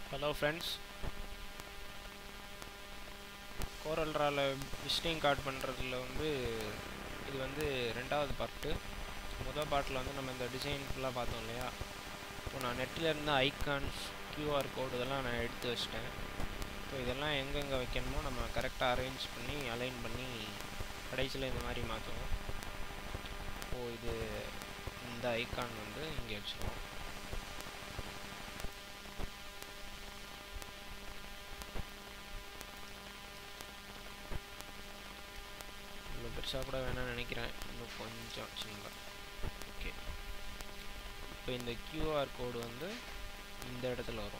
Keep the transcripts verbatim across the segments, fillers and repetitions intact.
Hello friends, Corel Draw visiting card பண்ணுறதுல வந்து இது வந்து ரெண்டாவது பார்ட்டு. முதல் பார்ட்டில் வந்து நம்ம இந்த டிசைன் ஃபுல்லாக பார்த்தோம் இல்லையா. இப்போ நான் நெட்டில் இருந்த ஐகான்ஸ், கியூஆர் கோடு இதெல்லாம் நான் எடுத்து வச்சிட்டேன். இப்போ இதெல்லாம் எங்கெங்கே வைக்கணுமோ நம்ம கரெக்டாக அரேஞ்ச் பண்ணி அலைன் பண்ணி கடைசியில் இந்த மாதிரி மாற்றுவோம். இப்போது இது இந்த ஐகான் வந்து இங்கே வச்சுருவோம். பெருசாக கூட வேணாம்னு நினைக்கிறேன், இன்னும் கொஞ்சம் சின்னதாக. ஓகே, இப்போ இந்த கியூஆர் கோடு வந்து இந்த இடத்துல வரும்.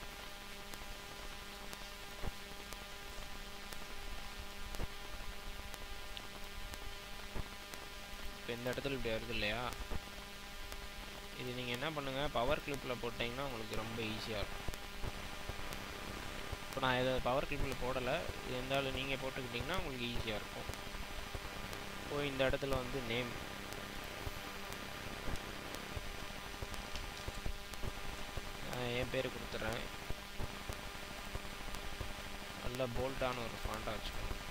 இப்போ இந்த இடத்துல இப்படி வருது இல்லையா. இது நீங்கள் என்ன பண்ணுங்கள், பவர் கிளிப்பில் போட்டிங்கன்னா உங்களுக்கு ரொம்ப ஈஸியாக இருக்கும். இப்போ நான் இதை பவர் கிளிப்பில் போடலை, இது இருந்தாலும் நீங்கள் போட்டுக்கிட்டிங்கன்னா உங்களுக்கு ஈஸியாக இருக்கும். இப்போ இந்த இடத்துல வந்து நேம், நான் என் பேர் கொடுத்துட்றேன். நல்லா போல்டான ஒரு ஃபாண்டாக வச்சுக்கணும்.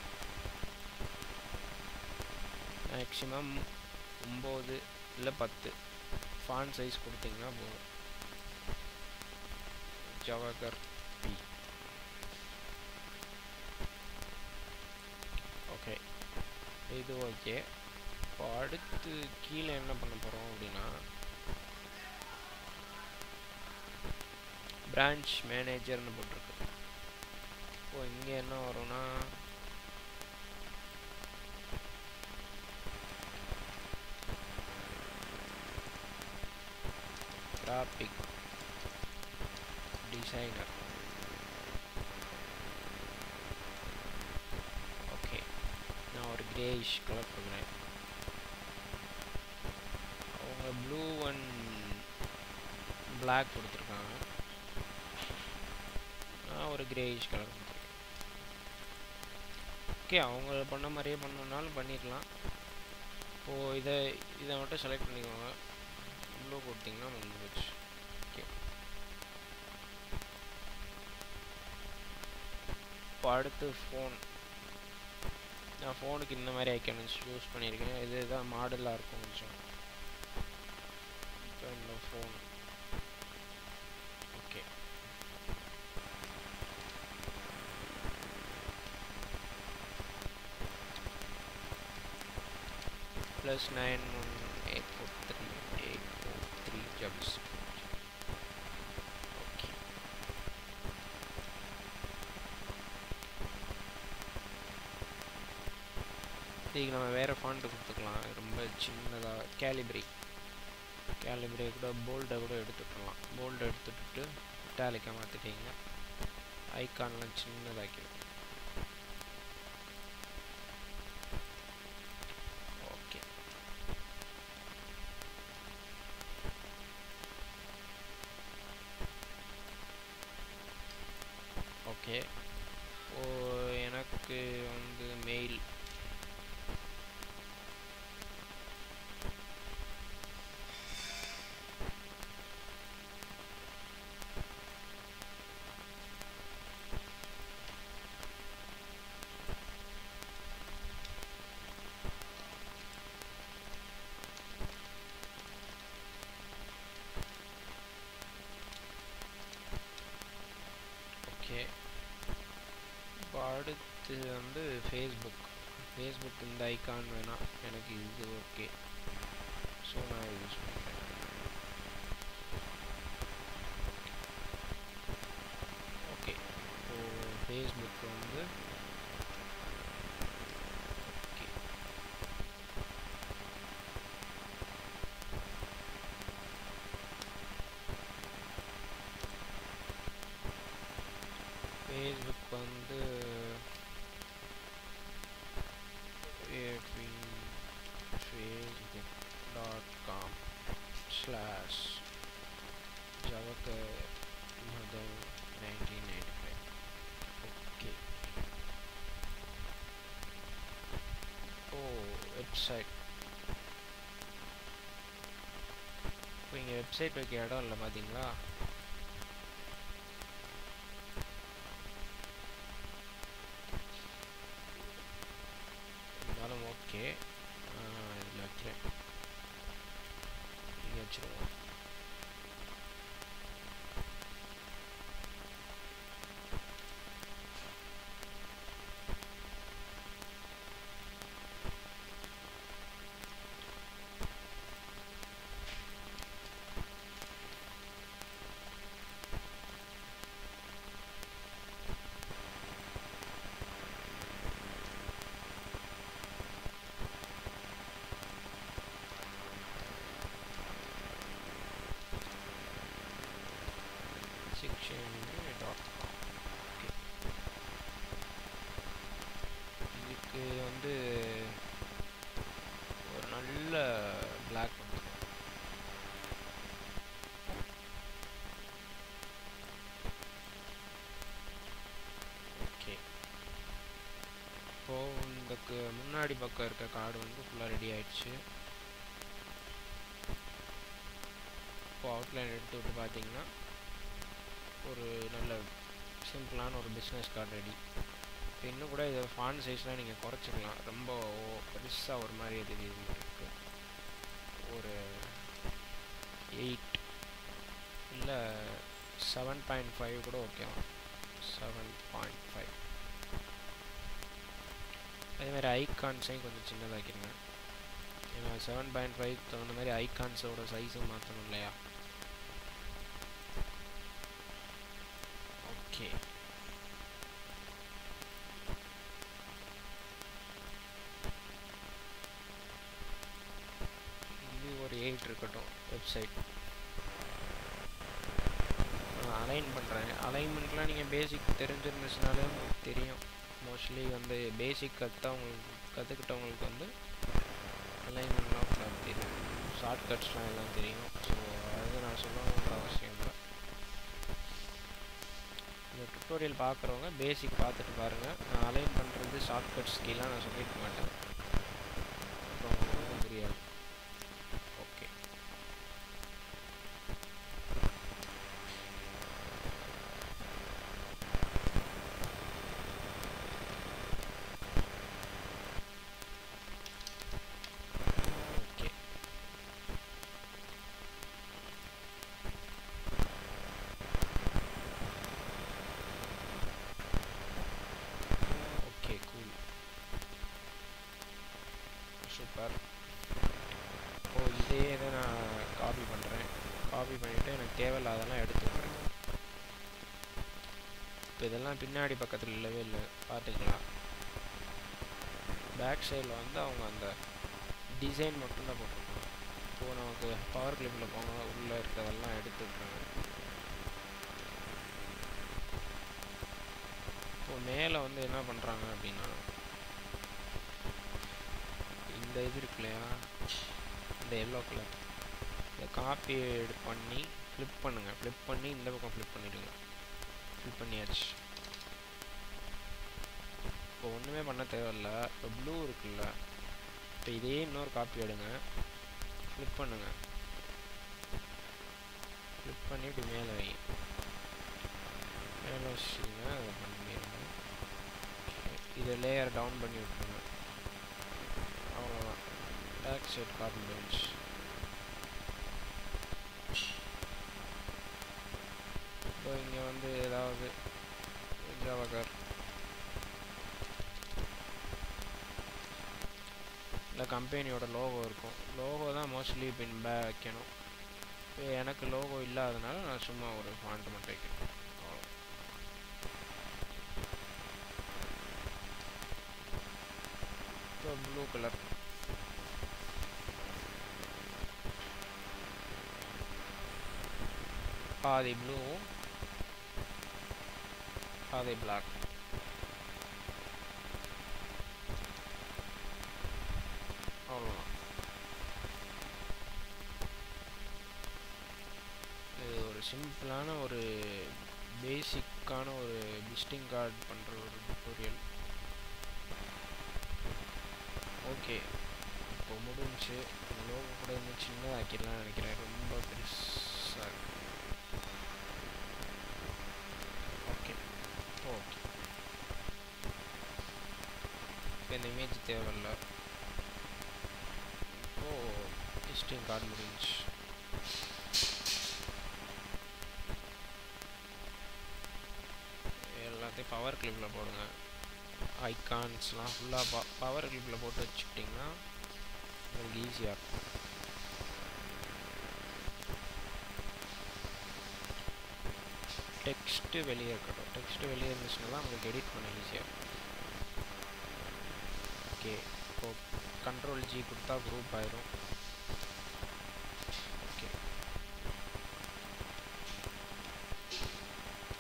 மேக்ஸிமம் ஒம்பது இல்லை பத்து ஃபாண்ட் சைஸ் கொடுத்தீங்கன்னா போதும். ஜவகர் பி. ஓகே, இது ஓகே. இப்போ அடுத்து கீழே என்ன பண்ண போகிறோம் அப்படின்னா, பிரான்ச் மேனேஜர்னு போட்டிருக்கு. இப்போ இங்கே என்ன வரும்னா, கிராஃபிக் டிசைனர். ஓகே, நான் ஒரு கிரேயிஷ் கலர் கொடுக்குறேன். அவங்க ப்ளூ அண்ட் பிளாக் கொடுத்துருக்காங்க, நான் ஒரு கிரேயிஷ் கலர் கொடுத்துருக்கேன். ஓகே, அவங்க பண்ண மாதிரியே பண்ணணுன்னாலும் பண்ணிடலாம். இப்போது இதை இதை மட்டும் செலக்ட் பண்ணிக்கோங்க, ப்ளூ கொடுத்திங்கன்னா முடிஞ்சு போச்சு. ஓகே, இப்போ அடுத்து ஃபோன். நான் ஃபோனுக்கு இந்த மாதிரி ஐக்கான்ஸ் யூஸ் பண்ணியிருக்கேன், இது தான் மாடலாக இருக்கும் கொஞ்சம். இப்போ இந்த phone okay. Plus nine one eight four three eight four three ஜப்ஸ். ஓகே, இதுக்கு நம்ம வேறு ஃபாண்ட்டு கொடுத்துக்கலாம். ரொம்ப சின்னதாக கேலிப்ரி கேலிப்ரே கூட போல்டை கூட எடுத்துக்கலாம். போல்டை எடுத்துட்டு இட்டாலிக்காக மாற்றிட்டிங்க, ஐக்கான்லாம் சின்னதாக்கிடும். Okay, okay. ஓ, எனக்கு வந்து மெயில் இப்போ அடுத்து வந்து ஃபேஸ்புக். ஃபேஸ்புக் இந்த ஐக்கான் வேணாம் எனக்கு, இது ஓகே. ஸோ நான் யூஸ் பண்ணுறேன். ஓகே, இப்போது ஃபேஸ்புக் வந்து ஓகே. ஃபேஸ்புக் வந்து facebook dot com slash javakar mother nineteen ninety-five. Okay, oh website. இப்போ இங்கே வெப்சைட் வைக்க இடம் இல்லை பார்த்தீங்களா. Dot com. ஓகே, இதுக்கு வந்து ஒரு நல்ல பிளாக் வந்து ஓகே. இப்போது இந்த முன்னாடி பக்கம் இருக்க கார்டு வந்து ஃபுல்லாக ரெடி ஆயிடுச்சு. இப்போ அவுட்லைன் எடுத்து விட்டு பார்த்தீங்கன்னா ஒரு நல்ல சிம்பிளான ஒரு பிஸ்னஸ் கார்டு ரெடி. இப்போ இன்னும் கூட இதை ஃபாண்ட் சைஸ்லாம் நீங்கள் குறைச்சிக்கலாம். ரொம்ப பெருசாக ஒரு மாதிரி தெரியுது இருக்குது. ஒரு எயிட் இல்லை செவன் பாயிண்ட் ஃபைவ் கூட ஓகேவா? Seven point five. அதேமாதிரி ஐகான்ஸையும் கொஞ்சம் சின்னதாக்கிடுங்க. ஏன்னா செவன் பாயிண்ட் ஃபைவ் தகுந்த மாதிரி ஐகான்ஸோட சைஸும் மாற்றணும் இல்லையா? ஓகே, இது ஒரு எயிட் இருக்கட்டும். வெப்சைட் அலைன் பண்ணுறேன். அலைன்மெண்ட்லாம் நீங்கள் பேசிக் தெரிஞ்சிருந்துச்சுனாலே உங்களுக்கு தெரியும். மோஸ்ட்லி வந்து பேசிக் கற்றவங்களுக்கு கற்றுக்கிட்டவங்களுக்கு வந்து அலைன்மெண்ட்லாம் ஃபுல்லாக தெரியும். ஷார்ட்கட்ஸ்லாம் எல்லாம் தெரியும். ஸோ அது நான் சொல்லணுன்ற அவசியம் இல்லை. இந்த டுட்டோரியல் பார்க்குறவங்க பேசிக் பார்த்துட்டு பாருங்கள். நான் அலைன் பண்ணுறது ஷார்ட்கட்ஸ் கீழே நான் சொல்லியிருக்க மாட்டேன், அப்புறம் உங்களுக்கு தெரியாது. Okay, okay. Okay, cool, super. இப்போ இதே இதை நான் காப்பி பண்ணுறேன். காப்பி பண்ணிவிட்டு எனக்கு தேவையில்லாதெல்லாம் எடுத்துக்கிறேன். இப்போ இதெல்லாம் பின்னாடி பக்கத்தில் இல்லவே இல்லை, பார்த்துக்கலாம். பேக் சைடில் வந்து அவங்க அந்த டிசைன் மட்டும்தான் போட்டிருக்காங்க. இப்போது நமக்கு பவர் கிளிப்பில் போங்க, உள்ளே இருக்கிறதெல்லாம் எடுத்துக்கிறாங்க. இப்போது மேலே வந்து என்ன பண்ணுறாங்க அப்படின்னா, இந்த இது இருக்கு இல்லையா, இந்த எல்லோ கலர், இதை காப்பி பண்ணி ஃப்ளிப் பண்ணுங்கள். ஃப்ளிப் பண்ணி இந்த பக்கம் ஃப்ளிப் பண்ணிவிடுங்க. ஃப்ளிப் பண்ணியாச்சு. இப்போ ஒன்றுமே பண்ண தேவையில்ல. இப்போ ப்ளூ இருக்குல்ல, இப்போ இதே இன்னொரு காப்பி எடுங்க, ஃப்ளிப் பண்ணுங்கள். ஃப்ளிப் பண்ணி இப்படி மேலே வைங்க. மேலே வச்சிங்க, அதை பண்ணிடுங்க. இதை லேயர் டவுன் பண்ணி விட்டுருங்க. அவ்வளோதான். Back side copy bench. இப்போ இங்கே வந்து ஏதாவது ஜாவாகர் இல்லை கம்பெனியோட லோகோ இருக்கும். லோகோ தான் மோஸ்ட்லி பின் பேக் வைக்கணும். இப்போ எனக்கு லோகோ இல்லாதனால நான் சும்மா ஒரு ஃபாண்ட் மட்டும் வைக்கணும். இப்போ ப்ளூ கலர், பாதி ப்ளூ பாதி பிளாக். அவ்வளோதான். இது ஒரு சிம்பிளான ஒரு பேசிக்கான ஒரு விசிட்டிங் கார்டு பண்ணுற ஒரு டுட்டோரியல். ஓகே, இப்போ முடிஞ்சு. லோகோ கூட இன்னும் சின்னதாக்கிடலாம்னு நினைக்கிறேன், ரொம்ப பெருசாக இருக்கு. ஓகே ஓகே, இப்போ இந்த இமேஜ் தேவையில்லை. இப்போது விசிட்டிங் கார்டு முடிஞ்சு. எல்லாத்தையும் பவர் கிளிப்பில் போடுங்க. ஐகான்ஸ்லாம் ஃபுல்லாக ப பவர் கிளிப்பில் போட்டு வச்சுக்கிட்டிங்கன்னா உங்களுக்கு ஈஸியாக இருக்கும். டெக்ஸ்ட்டு வெளியே இருக்கட்டும். டெக்ஸ்ட்டு வெளியே இருந்துச்சுன்னா தான் உங்களுக்கு எடிட் பண்ண ஈஸியாக இருக்கும். ஓகே, இப்போது கண்ட்ரோல் ஜி கொடுத்தா குரூப் ஆயிரும். Okay,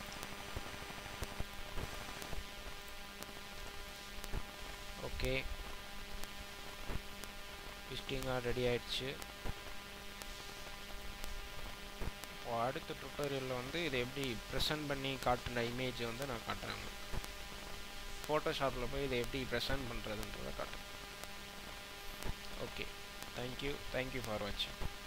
okay, visiting card ready ஆயிடுச்சு. அடுத்த டுட்டோரியலில் வந்து இதை எப்படி ப்ரெசென்ட் பண்ணி காட்டுற இமேஜை வந்து நான் காட்டுறேன். ஃபோட்டோஷாப்பில் போய் இதை எப்படி ப்ரெசென்ட் பண்ணுறதுன்றதை காட்டுறேன். ஓகே, தேங்க்யூ தேங்க்யூ ஃபார் வாட்சிங்.